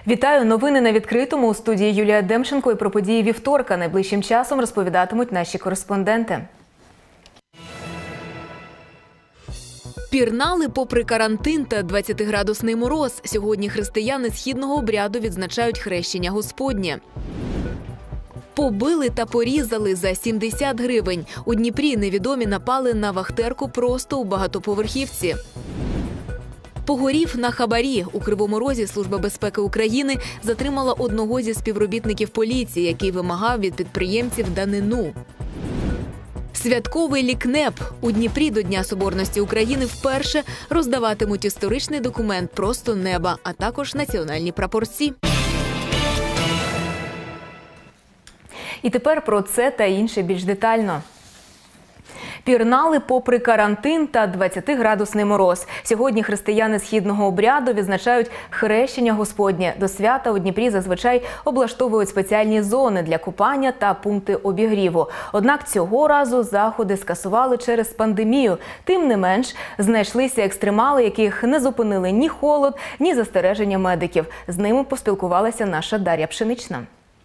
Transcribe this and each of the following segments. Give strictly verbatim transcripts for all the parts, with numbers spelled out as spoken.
Вітаю! Новини на відкритому. У студії Юлія Демченко. І про події вівторка найближчим часом розповідатимуть наші кореспонденти. Пірнали попри карантин та двадцятиградусний мороз. Сьогодні християни східного обряду відзначають хрещення Господнє. Побили та порізали за сімдесят гривень. У Дніпрі невідомі напали на вахтерку просто у багатоповерхівці. Погорів на хабарі. У Кривому Розі Служба безпеки України затримала одного зі співробітників поліції, який вимагав від підприємців данину. Святковий лікнеп. У Дніпрі до Дня Соборності України вперше роздаватимуть історичний документ «Просто неба», а також національні прапорці. І тепер про це та інше більш детально. Пірнали попри карантин та двадцятиградусний мороз. Сьогодні християни східного обряду відзначають хрещення Господнє. До свята у Дніпрі зазвичай облаштовують спеціальні зони для купання та пункти обігріву. Однак цього разу заходи скасували через пандемію. Тим не менш, знайшлися екстремали, яких не зупинили ні холод, ні застереження медиків. З ними поспілкувалася наша Дар'я Пшенична.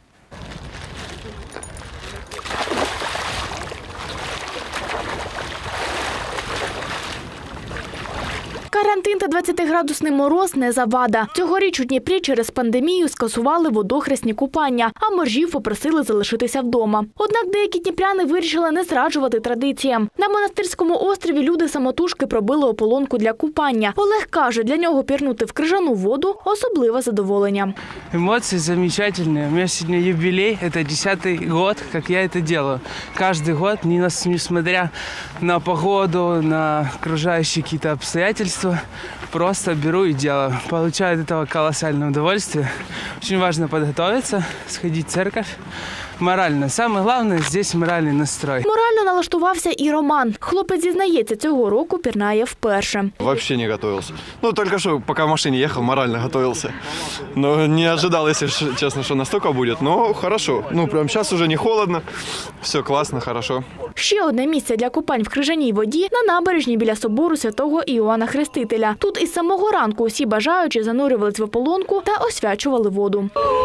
Карантин та двадцятиградусний мороз – не завада. Цьогоріч у Дніпрі через пандемію скасували водохресні купання, а моржів попросили залишитися вдома. Однак деякі дніпряни вирішили не зраджувати традиціям. На Монастирському острові люди самотужки пробили ополонку для купання. Олег каже, для нього пірнути в крижану воду – особливе задоволення. Емоції замечательні. У мене сьогодні юбілей, це десятий год, як я це роблю. Кожен год, несмотря на погоду, на окружающие какие-то обстоятельства, просто беру и делаю. Получаю от этого колоссальное удовольствие. Очень важно подготовиться, сходить в церковь. Морально. Самое главное здесь моральний настрой. Морально налаштувався і Роман. Хлопець зізнається, цього року пірнає вперше. Вообще не готовился. Ну, только что, пока в машине ехал, морально готовился. Но не ожидал, если честно, что настолько будет. Но хорошо. Ну, прям сейчас уже не холодно. Все классно, хорошо. Ще одне місце для купань в крижаній воді – на набережні біля собору святого Іоанна Хрестителя. Тут із самого ранку усі бажаючі занурювались в ополонку та освячували воду.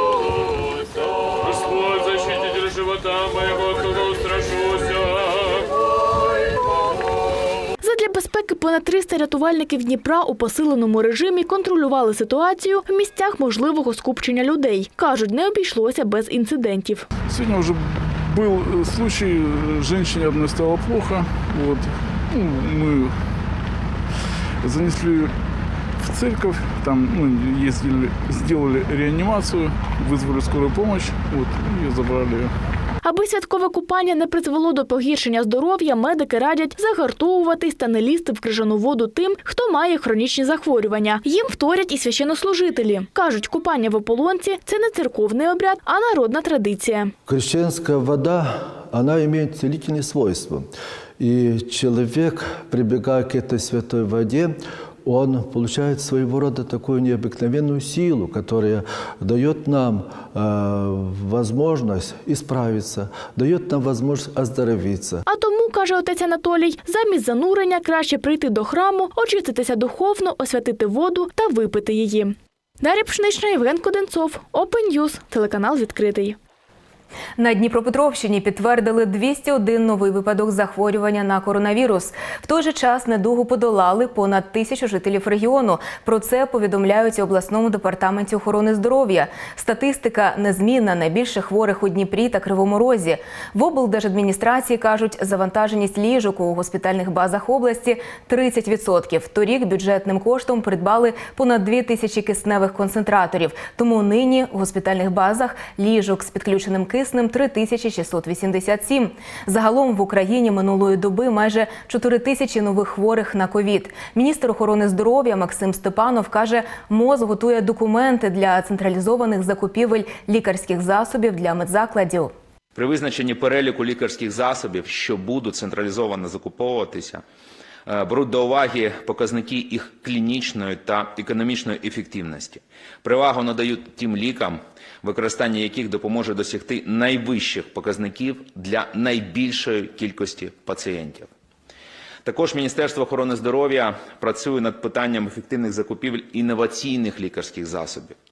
Задля безпеки понад триста рятувальників Дніпра у посиленому режимі контролювали ситуацію в місцях можливого скупчення людей. Кажуть, не обійшлося без інцидентів. Сьогодні вже був случай, жінці одній стало плохо. Вот. Ну, ми занесли в церковь, там ну, ездили, сделали реанимацию, вызвали скорую помощь, вот, и забрали ее. Аби святкове купання не призвело до погіршення здоров'я, медики радять загартовуватись та не лізти в крижану воду тим, хто має хронічні захворювання. Їм вторять і священнослужителі. Кажуть, купання в ополонці – це не церковний обряд, а народна традиція. Крещенська вода, вона має цілительні свойства. І чоловік, прибігає к этой святой воде, он получает своего рода такую необыкновенную силу, которая дает нам э, возможность исправиться, дает нам возможность оздоровиться. А тому, каже отець Анатолій, замість занурення краще прийти до храму, очиститися духовно, освятити воду та випити її. Дар'я Пшенична, Євген Коденцов, Open News, телеканал «Відкритий». На Дніпропетровщині підтвердили двісті один новий випадок захворювання на коронавірус. В той же час недугу подолали понад тисячу жителів регіону. Про це повідомляють у обласному департаменті охорони здоров'я. Статистика незмінна, найбільше хворих у Дніпрі та Кривому Розі. В облдержадміністрації кажуть, завантаженість ліжок у госпітальних базах області – тридцять відсотків. Торік бюджетним коштом придбали понад дві тисячі кисневих концентраторів. Тому нині у госпітальних базах ліжок з підключеним киснем киснем три тисячі шістсот вісімдесят сім. Загалом в Україні минулої доби майже чотири тисячі нових хворих на ковід. Міністр охорони здоров'я Максим Степанов каже, МОЗ готує документи для централізованих закупівель лікарських засобів для медзакладів. При визначенні переліку лікарських засобів, що будуть централізовано закуповуватися, беруть до уваги показники їх клінічної та економічної ефективності. Перевагу надають тим лікам, використання яких допоможе досягти найвищих показників для найбільшої кількості пацієнтів. Також Міністерство охорони здоров'я працює над питанням ефективних закупівель інноваційних лікарських засобів.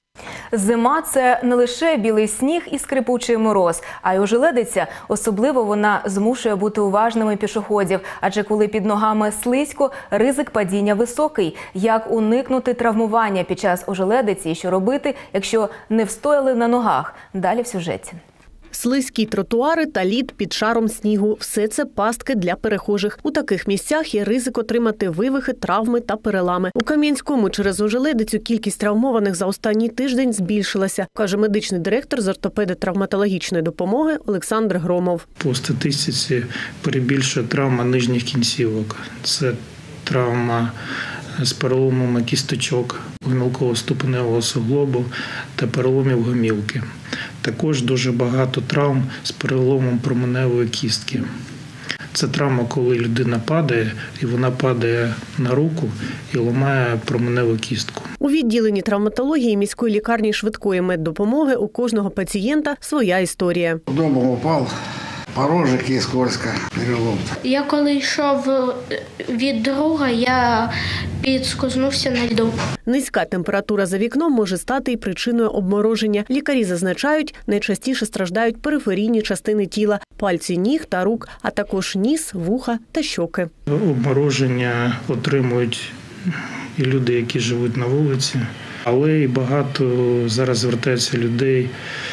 Зима – це не лише білий сніг і скрипучий мороз, а й ожеледиця. Особливо вона змушує бути уважними пішоходів, адже коли під ногами слизько, ризик падіння високий. Як уникнути травмування під час ожеледиці і що робити, якщо не встояли на ногах? Далі в сюжеті. Слизькі тротуари та лід під шаром снігу – все це пастки для перехожих. У таких місцях є ризик отримати вивихи, травми та перелами. У Кам'янському через ожеледицю кількість травмованих за останній тиждень збільшилася, каже медичний директор з ортопедо-травматологічної допомоги Олександр Громов. По статистиці перебільшує травма нижніх кінцівок. Це травма з переломами кісточок, гомілково-ступеневого суглобу та переломів гомілки. Також дуже багато травм з переломом променевої кістки. Це травма, коли людина падає, і вона падає на руку і ламає променеву кістку. У відділенні травматології міської лікарні швидкої меддопомоги у кожного пацієнта своя історія. Вдома упав, порожик і скользко, перелом. Я коли йшов від друга, я підскознувся на льду. Низька температура за вікном може стати і причиною обмороження. Лікарі зазначають, найчастіше страждають периферійні частини тіла – пальці ніг та рук, а також ніс, вуха та щоки. Обмороження отримують і люди, які живуть на вулиці, але і багато зараз звертається людей,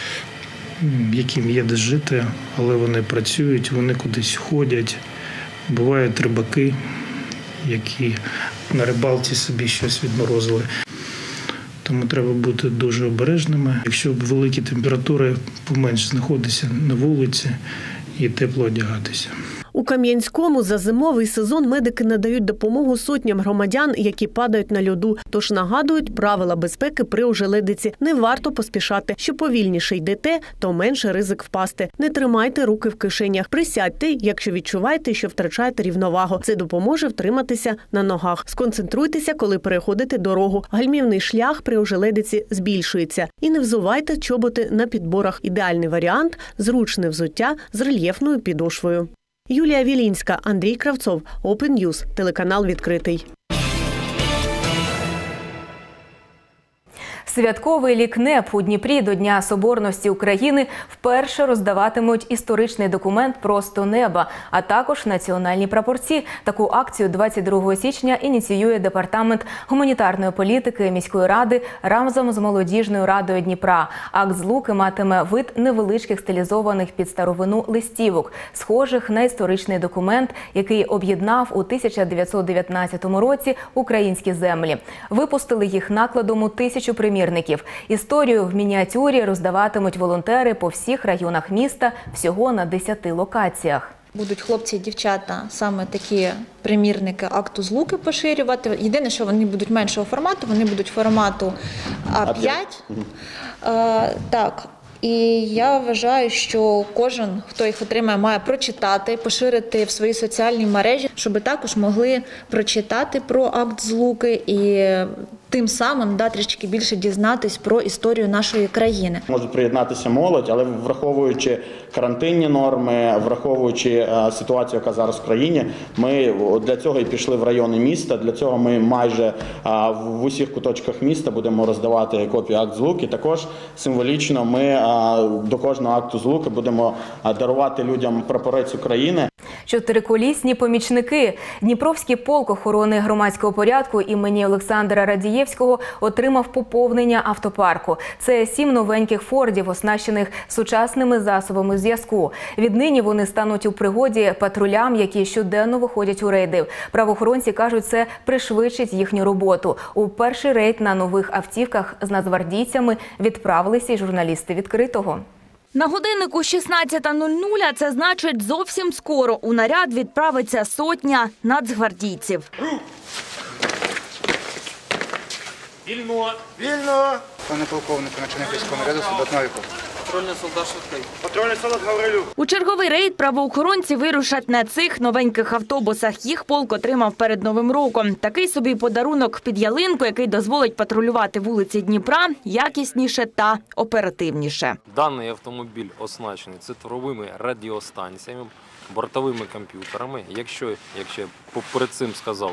яким є де жити, але вони працюють, вони кудись ходять. Бувають рибаки, які на рибалці собі щось відморозили. Тому треба бути дуже обережними. Якщо великі температури, поменше знаходитися на вулиці і тепло одягатися. У Кам'янському за зимовий сезон медики надають допомогу сотням громадян, які падають на льоду. Тож нагадують правила безпеки при ожеледиці. Не варто поспішати. Що повільніше йдете, то менше ризик впасти. Не тримайте руки в кишенях. Присядьте, якщо відчуваєте, що втрачаєте рівновагу. Це допоможе втриматися на ногах. Сконцентруйтеся, коли переходите дорогу. Гальмівний шлях при ожеледиці збільшується. І не взувайте чоботи на підборах. Ідеальний варіант – зручне взуття з рельєфною підошвою. Юлія Вілінська, Андрій Кравцов, Open News, телеканал «Відкритий». Святковий лікнеп у Дніпрі до Дня Соборності України вперше роздаватимуть історичний документ «Просто неба», а також національні прапорці. Таку акцію двадцять другого січня ініціює Департамент гуманітарної політики міської ради разом з Молодіжною радою Дніпра. Акт злуки матиме вид невеличких стилізованих під старовину листівок, схожих на історичний документ, який об'єднав у тисяча дев'ятсот дев'ятнадцятому році українські землі. Випустили їх накладом у тисячу примірників. Історію в мініатюрі роздаватимуть волонтери по всіх районах міста, всього на десяти локаціях. Будуть хлопці і дівчата саме такі примірники акту злуки поширювати. Єдине, що вони будуть меншого формату, вони будуть формату а п'ять. А, так. І я вважаю, що кожен, хто їх отримає, має прочитати, поширити в свої соціальні мережі, щоб також могли прочитати про акт злуки і тим самим да, трішки більше дізнатись про історію нашої країни. Можуть приєднатися молодь, але враховуючи карантинні норми, враховуючи ситуацію, яка зараз в країні, ми для цього і пішли в райони міста. Для цього ми майже в усіх куточках міста будемо роздавати копії акт злуки. Також символічно ми до кожного акту злуки будемо дарувати людям прапорець України. Чотириколісні помічники. Дніпровський полк охорони громадського порядку імені Олександра Радієвського отримав поповнення автопарку. Це сім новеньких фордів, оснащених сучасними засобами зв'язку. Віднині вони стануть у пригоді патрулям, які щоденно виходять у рейди. Правоохоронці кажуть, це пришвидшить їхню роботу. У перший рейд на нових автівках з нацгвардійцями відправилися й журналісти «Відкритого». На годиннику шістнадцята нуль нуль, а це значить зовсім скоро у наряд відправиться сотня нацгвардійців. Вільно! Вільно! Пане полковнику, начальник військового наряду, солдат Новіков. Патрульний солдат Швидкий. Патрульний солдат Гаврилюк. У черговий рейд правоохоронці вирушать на цих новеньких автобусах. Їх полк отримав перед Новим роком. Такий собі подарунок під ялинку, який дозволить патрулювати вулиці Дніпра якісніше та оперативніше. Даний автомобіль оснащений цифровими радіостанціями, бортовими комп'ютерами. Якщо, якщо я перед цим сказав,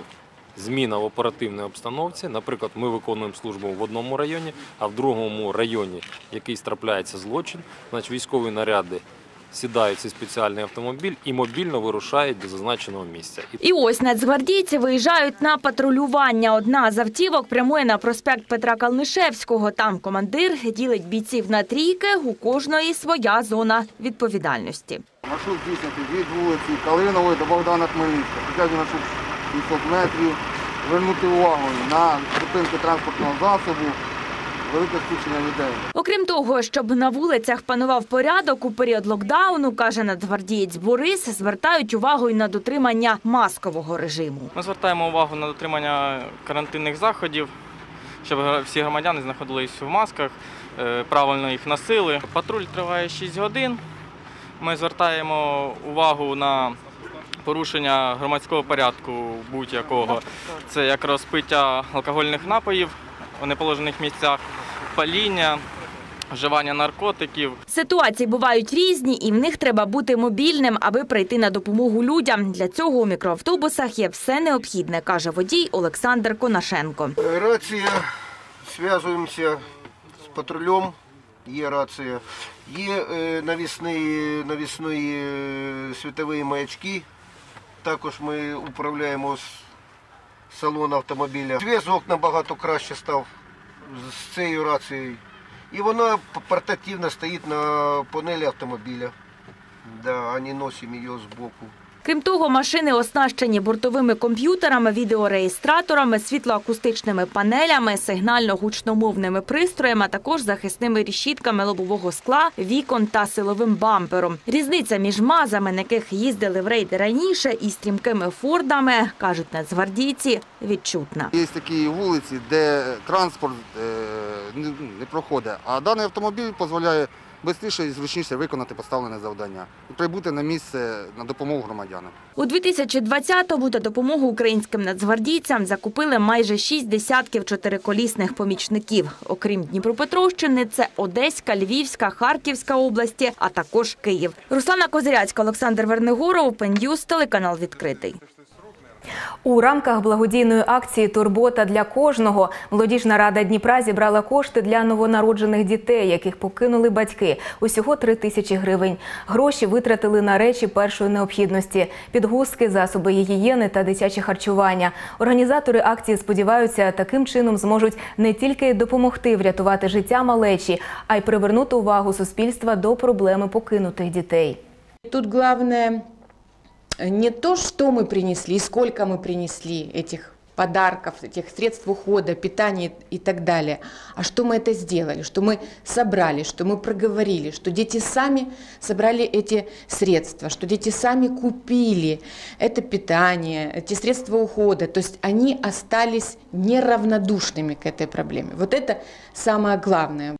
зміна в оперативній обстановці. Наприклад, ми виконуємо службу в одному районі, а в другому районі якийсь трапляється злочин, значить військові наряди сідають в цей спеціальний автомобіль і мобільно вирушають до зазначеного місця. І ось нацгвардійці виїжджають на патрулювання. Одна з автівок прямує на проспект Петра Калнишевського. Там командир ділить бійців на трійки, у кожної своя зона відповідальності. Маршрут здійснити від вулиці Калинової до Богдана Хмельницького. Притягнути маршрут сімсот метрів, звернути увагу на зупинки транспортного засобу, велике скупчення людей. Окрім того, щоб на вулицях панував порядок у період локдауну, каже нацгвардієць Борис, звертають увагу й на дотримання маскового режиму. Ми звертаємо увагу на дотримання карантинних заходів, щоб всі громадяни знаходились в масках, правильно їх носили. Патруль триває шість годин. Ми звертаємо увагу на порушення громадського порядку будь-якого. Це як розпиття алкогольних напоїв у неположених місцях, паління, вживання наркотиків. Ситуації бувають різні, і в них треба бути мобільним, аби прийти на допомогу людям. Для цього у мікроавтобусах є все необхідне, каже водій Олександр Конашенко. Рація, зв'язуємося з патрулем, є рація. Є навісні, навісні світові маячки, також ми управляємо з салону автомобіля. Зв'язок набагато краще став з цією рацією. І вона портативно стоїть на панелі автомобіля, да, а не носимо її збоку. Крім того, машини оснащені бортовими комп'ютерами, відеореєстраторами, світлоакустичними панелями, сигнально-гучномовними пристроями, а також захисними решітками лобового скла, вікон та силовим бампером. Різниця між МАЗами, на яких їздили в рейди раніше, і стрімкими Фордами, кажуть нацгвардійці, відчутна. Є такі вулиці, де транспорт не проходить, а даний автомобіль дозволяє швидше і зручніше виконати поставлене завдання і прибути на місце на допомогу громадянам. У дві тисячі двадцятому на допомогу українським нацгвардійцям закупили майже шість десятків чотириколісних помічників. Окрім Дніпропетровщини, це Одеська, Львівська, Харківська області, а також Київ. Руслана Козиряцька, Олександр Вернигоров, Open News, телеканал «Відкритий». У рамках благодійної акції «Турбота для кожного» Молодіжна рада Дніпра зібрала кошти для новонароджених дітей, яких покинули батьки. Усього три тисячі гривень. Гроші витратили на речі першої необхідності – підгузки, засоби гігієни та дитяче харчування. Організатори акції сподіваються, таким чином зможуть не тільки допомогти врятувати життя малечі, а й привернути увагу суспільства до проблеми покинутих дітей. Тут головне не то, что мы принесли, и сколько мы принесли этих подарков, этих средств ухода, питания и так далее, а что мы это сделали, что мы собрали, что мы проговорили, что дети сами собрали эти средства, что дети сами купили это питание, эти средства ухода, то есть они остались неравнодушными к этой проблеме. Вот это самое главное.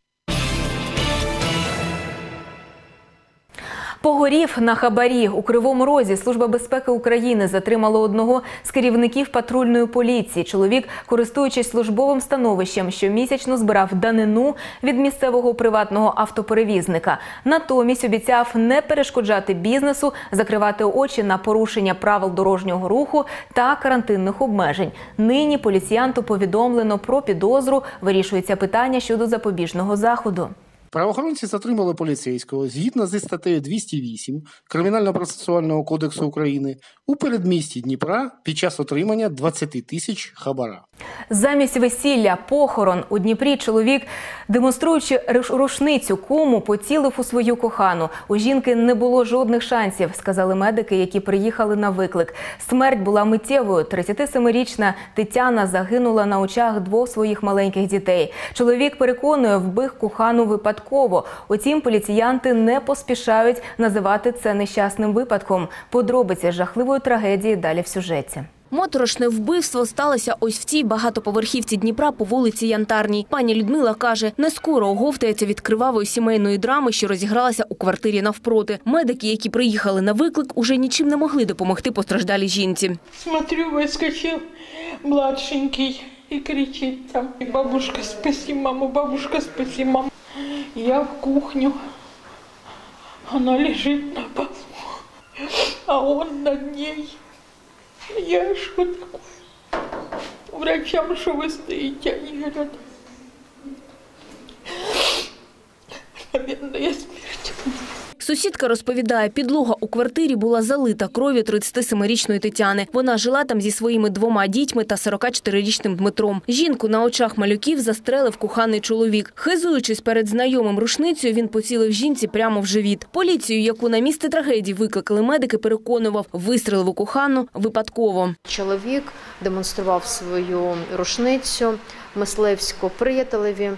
Погорів на хабарі. У Кривому Розі Служба безпеки України затримала одного з керівників патрульної поліції. Чоловік, користуючись службовим становищем, щомісячно збирав данину від місцевого приватного автоперевізника. Натомість обіцяв не перешкоджати бізнесу, закривати очі на порушення правил дорожнього руху та карантинних обмежень. Нині поліціянту повідомлено про підозру, вирішується питання щодо запобіжного заходу. Правоохоронці затримали поліцейського згідно зі статтею двісті вісім Кримінально-процесуального кодексу України у передмісті Дніпра під час отримання двадцять тисяч хабара. Замість весілля – похорон. У Дніпрі чоловік, демонструючи рушницю куму, поцілив у свою кохану. У жінки не було жодних шансів, сказали медики, які приїхали на виклик. Смерть була миттєвою. тридцятисемирічна Тетяна загинула на очах двох своїх маленьких дітей. Чоловік переконує, вбив кохану випадково. Утім, поліціянти не поспішають називати це нещасним випадком. Подробиці жахливої трагедії далі в сюжеті. Моторошне вбивство сталося ось в цій багатоповерхівці Дніпра по вулиці Янтарній. Пані Людмила каже, не скоро оговтається від кривавої сімейної драми, що розігралася у квартирі навпроти. Медики, які приїхали на виклик, уже нічим не могли допомогти постраждалій жінці. Смотрю, выскочил младшенький и кричит там: «Бабушка, спаси маму, бабушка, спаси маму». Я в кухню, она лежит на полу, а он над ней. Я что такое? врачам, что вы стоите. Они говорят, наверное, смерть. Сусідка розповідає, підлога у квартирі була залита кров'ю тридцятисемирічної Тетяни. Вона жила там зі своїми двома дітьми та сорокачотирирічним Дмитром. Жінку на очах малюків застрелив коханий чоловік. Хизуючись перед знайомим рушницею, він поцілив жінці прямо в живіт. Поліцію, яку на місце трагедії викликали медики, переконував, вистрелив у кохану випадково. Чоловік демонстрував свою рушницю мисливську приятелеві,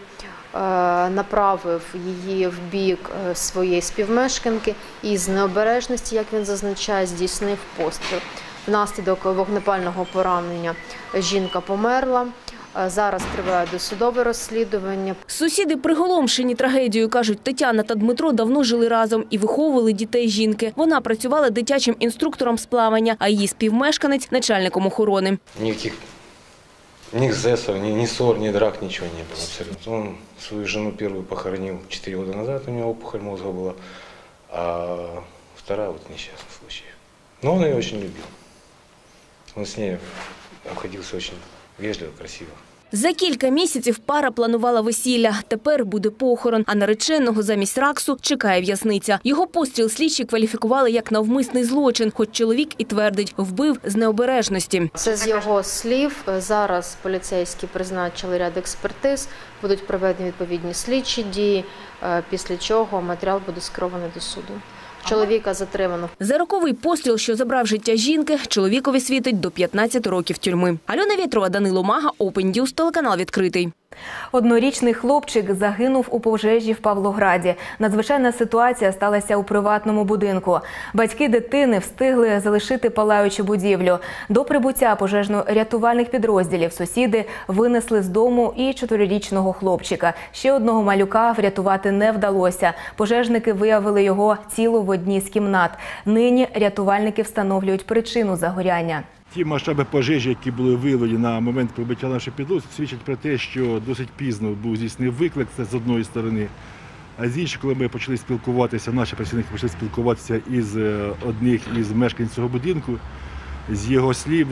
направив її в бік своєї співмешканки і з необережності, як він зазначає, здійснив постріл. Внаслідок вогнепального поранення жінка померла. Зараз триває досудове розслідування. Сусіди приголомшені трагедією, кажуть, Тетяна та Дмитро давно жили разом і виховували дітей жінки. Вона працювала дитячим інструктором з плавання, а її співмешканець – начальником охорони. Ніяких ни эксцессов, ни, ни ссор, ни драк, ничего не было абсолютно. Он свою жену первую похоронил четыре года назад, у него опухоль мозга была, а вторая вот несчастный случай. Но он ее очень любил. Он с ней обходился очень вежливо, красиво. За кілька місяців пара планувала весілля. Тепер буде похорон, а нареченого замість раксу чекає в'язниця. Його постріл слідчі кваліфікували як навмисний злочин, хоч чоловік і твердить, вбив з необережності. Це з його слів. Зараз поліцейські призначили ряд експертиз, будуть проведені відповідні слідчі дії, після чого матеріал буде скерований до суду. Чоловіка затримано. За роковий постріл, що забрав життя жінки, чоловікові світить до п'ятнадцяти років тюрми. Альона Вєтрова, Данило Мага, Open News, телеканал «Відкритий». Однорічний хлопчик загинув у пожежі в Павлограді. Надзвичайна ситуація сталася у приватному будинку. Батьки дитини встигли залишити палаючу будівлю. До прибуття пожежно-рятувальних підрозділів сусіди винесли з дому і чотирирічного хлопчика. Ще одного малюка врятувати не вдалося. Пожежники виявили його тіло в одній з кімнат. Нині рятувальники встановлюють причину загоряння. Ті масштаби пожежі, які були виявлені на момент прибуття нашої підрозділу, свідчать про те, що досить пізно був здійснений виклик, це з одної сторони. А з іншої, коли ми почали спілкуватися, наші працівники почали спілкуватися із одних із мешканців цього будинку, з його слів,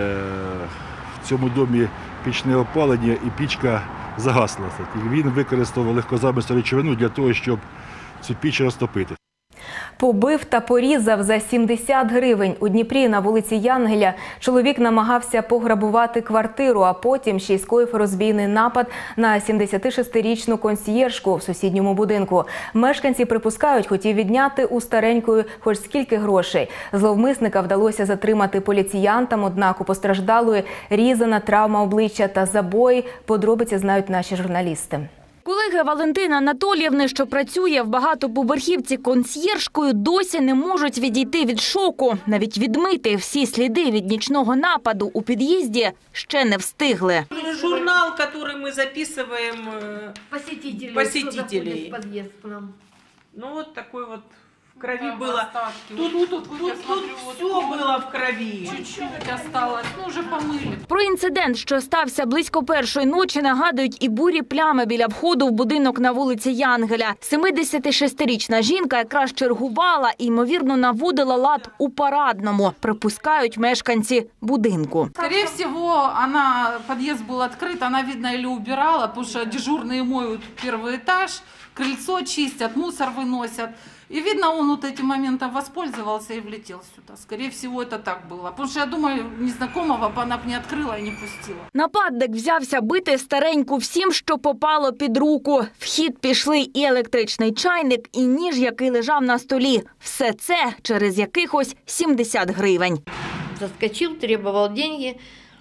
в цьому домі пічне опалення і пічка загасла. Він використовував легкозабисну речовину для того, щоб цю піч розтопити. Побив та порізав за сімдесят гривень. У Дніпрі на вулиці Янгеля чоловік намагався пограбувати квартиру, а потім ще й скоїв розбійний напад на сімдесятишестирічну консьєржку в сусідньому будинку. Мешканці припускають, хотів відняти у старенької хоч скільки грошей. Зловмисника вдалося затримати поліціянтам, однак у постраждалої різана травма обличчя та забої. Подробиці знають наші журналісти. Колеги Валентини Анатоліївни, що працює в багатоповерхівці консьєржкою, досі не можуть відійти від шоку. Навіть відмити всі сліди від нічного нападу у під'їзді ще не встигли. Журнал, який ми записуємо посетителей. посетителей. Ну, от такий от в крови було. Тут, тут, тут, тут, тут все було в крові. Чуть-чуть осталось, ну вже помили. Про інцидент, що стався близько першої ночі, нагадують і бурі плями біля входу в будинок на вулиці Янгеля. семидесятишестирічна жінка якраз чергувала і, ймовірно, наводила лад у парадному, припускають мешканці будинку. Скорее всего, она, подъезд был открыт, она, видно, или убирала, потому что дежурные моют первый этаж, крыльцо чистят, мусор выносят. И видно, он вот этим моментом воспользовался и влетел сюда. Скорее всего, это так было. Потому что, я думаю, незнакомого бы она бы не открыла и не пустила. Нападник взявся бити стареньку всім, що попало під руку. В хід пішли і електричний чайник, і ніж, який лежав на столі. Все це через якихось сімдесят гривень. Заскочил, требовал деньги.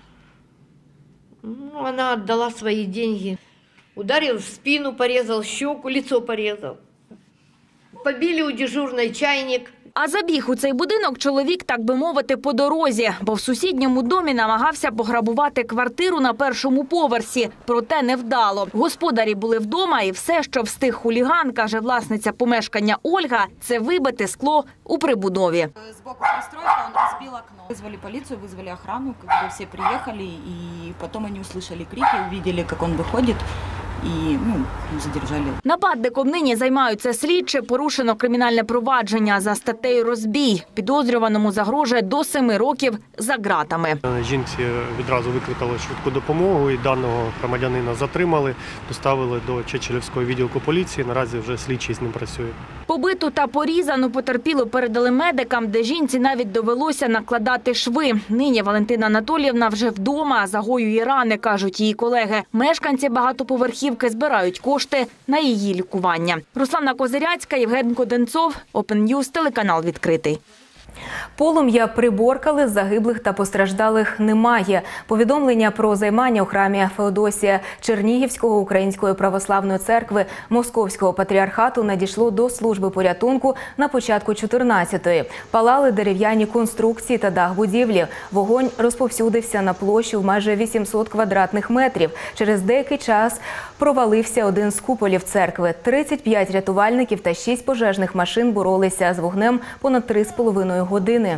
Ну, она отдала свои деньги. Ударил в спину, порезал щеку, лицо порезал. Побили у дежурной чайник. А забіг у цей будинок чоловік, так би мовити, по дорозі, бо в сусідньому домі намагався пограбувати квартиру на першому поверсі. Проте невдало. Господарі були вдома і все, що встиг хуліган, каже власниця помешкання Ольга, це вибити скло у прибудові. З боку пристройки він розбив окно. Визвали поліцію, визвали охрану, коли всі приїхали, і потім вони услышали крики, побачили, як він виходить. и ну, задержали. Нападником нині займаються слідчі. Порушено кримінальне провадження за статтею «Розбій». Підозрюваному загрожує до семи років за ґратами. Жінці відразу викликали швидку допомогу і даного громадянина затримали, доставили до Чечелівського відділку поліції. Наразі вже слідчий з ним працює. Побиту та порізану потерпілу передали медикам, де жінці навіть довелося накладати шви. Нині Валентина Анатоліївна вже вдома, загоює рани, кажуть її колеги. Мешканці багатоповерхівки збирають кошти на її лікування. Руслана Козиряцька, Євген Коденцов, Open News, телеканал «Відкритий». Полум'я приборкали, загиблих та постраждалих немає. Повідомлення про займання у храмі Феодосія Чернігівського Української Православної Церкви Московського Патріархату надійшло до служби порятунку на початку чотирнадцятої. Палали дерев'яні конструкції та дах будівлі. Вогонь розповсюдився на площу в майже вісімсот квадратних метрів. Через деякий час провалився один з куполів церкви. тридцять п'ять рятувальників та шість пожежних машин боролися з вогнем понад три з половиною години.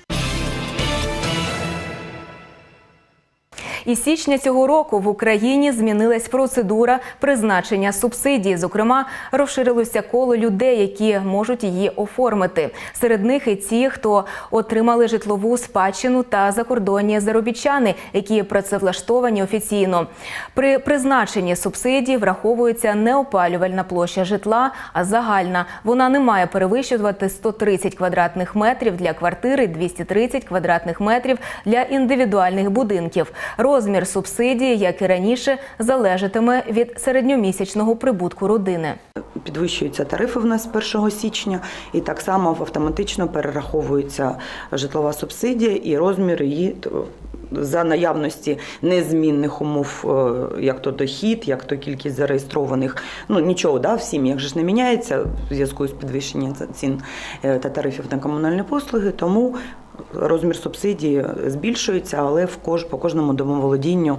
Із січня цього року в Україні змінилась процедура призначення субсидій. Зокрема, розширилося коло людей, які можуть її оформити. Серед них і ті, хто отримали житлову спадщину та закордонні заробітчани, які працевлаштовані офіційно. При призначенні субсидій враховується не опалювальна площа житла, а загальна. Вона не має перевищувати сто тридцять квадратних метрів для квартири, двісті тридцять квадратних метрів для індивідуальних будинків. Розмір субсидії, як і раніше, залежатиме від середньомісячного прибутку родини. Підвищуються тарифи в нас з першого січня і так само автоматично перераховується житлова субсидія і розмір її за наявності незмінних умов, як то дохід, як то кількість зареєстрованих. Ну нічого, да, в сім'ях ж не міняється в зв'язку з підвищенням цін та тарифів на комунальні послуги, тому розмір субсидії збільшується, але в кож, по кожному домоволодінню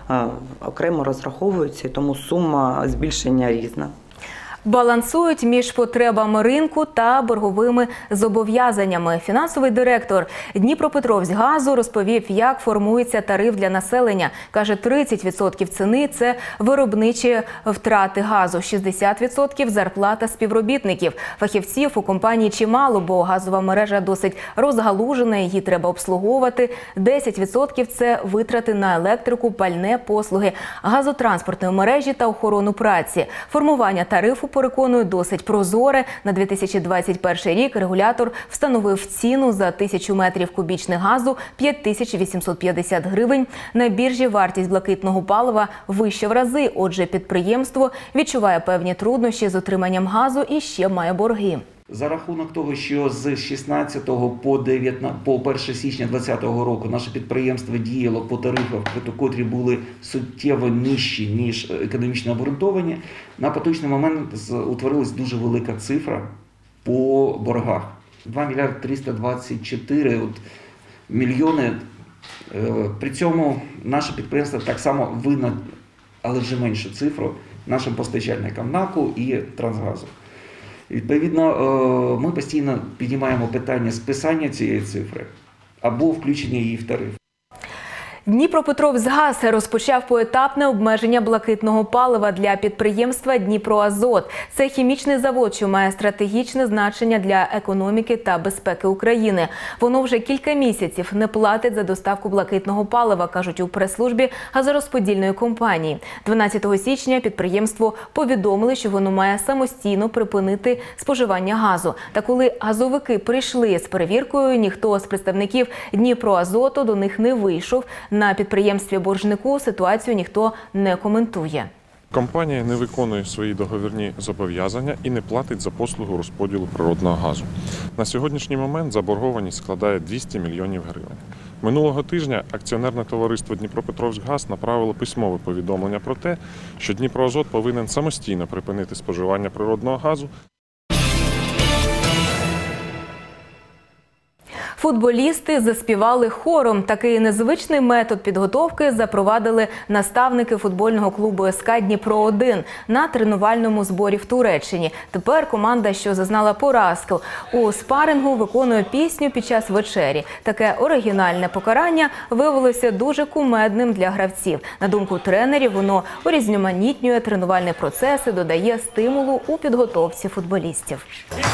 окремо розраховується, тому сума збільшення різна. Балансують між потребами ринку та борговими зобов'язаннями. Фінансовий директор Дніпропетровськгазу розповів, як формується тариф для населення. Каже, тридцять відсотків ціни – це виробничі втрати газу, шістдесят відсотків – зарплата співробітників. Фахівців у компанії чимало, бо газова мережа досить розгалужена, її треба обслуговувати. десять відсотків – це витрати на електрику, пальне, послуги газотранспортної мережі та охорону праці. Формування тарифу, переконують, досить прозоре. На дві тисячі двадцять перший рік регулятор встановив ціну за тисячу метрів кубічних газу п'ять тисяч вісімсот п'ятдесят гривень. На біржі вартість блакитного палива вища в рази. Отже, підприємство відчуває певні труднощі з отриманням газу і ще має борги. За рахунок того, що з шістнадцятого по дев'ятнадцяте, по перше січня двадцятого року наше підприємство діяло по тарифах, котрі були суттєво нижчі, ніж економічно обґрунтовані, на поточний момент утворилась дуже велика цифра по боргах. два мільярди триста двадцять чотири мільйони. При цьому наше підприємство так само винно, але вже меншу цифру, нашим постачальникам НАКу і Трансгазу. Відповідно, ми постійно піднімаємо питання списання цієї цифри або включення її в тариф. Дніпропетровськгаз розпочав поетапне обмеження блакитного палива для підприємства «Дніпроазот». Це хімічний завод, що має стратегічне значення для економіки та безпеки України. Воно вже кілька місяців не платить за доставку блакитного палива, кажуть у прес-службі газорозподільної компанії. дванадцятого січня підприємство повідомили, що воно має самостійно припинити споживання газу. Та коли газовики прийшли з перевіркою, ніхто з представників «Дніпроазоту» до них не вийшов. На підприємстві-боржнику ситуацію ніхто не коментує. Компанія не виконує свої договірні зобов'язання і не платить за послугу розподілу природного газу. На сьогоднішній момент заборгованість складає двісті мільйонів гривень. Минулого тижня акціонерне товариство «Дніпропетровськгаз» направило письмове повідомлення про те, що «Дніпроазот» повинен самостійно припинити споживання природного газу. Футболісти заспівали хором. Такий незвичний метод підготовки запровадили наставники футбольного клубу ес ка «Дніпро один» на тренувальному зборі в Туреччині. Тепер команда, що зазнала поразку у спарингу, виконує пісню під час вечері. Таке оригінальне покарання виявилося дуже кумедним для гравців. На думку тренерів, воно урізноманітнює тренувальні процеси, додає стимулу у підготовці футболістів.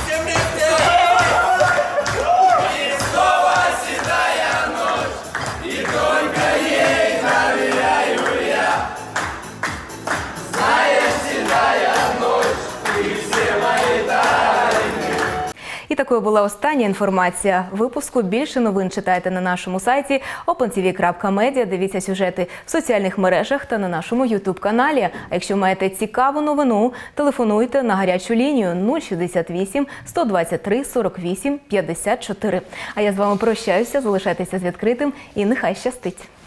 І такою була остання інформація випуску. Більше новин читайте на нашому сайті опен ті ві крапка медіа. Дивіться сюжети в соціальних мережах та на нашому ютуб-каналі. А якщо маєте цікаву новину, телефонуйте на гарячу лінію нуль шістдесят вісім сто двадцять три сорок вісім п'ятдесят чотири. А я з вами прощаюся, залишайтеся з відкритим і нехай щастить.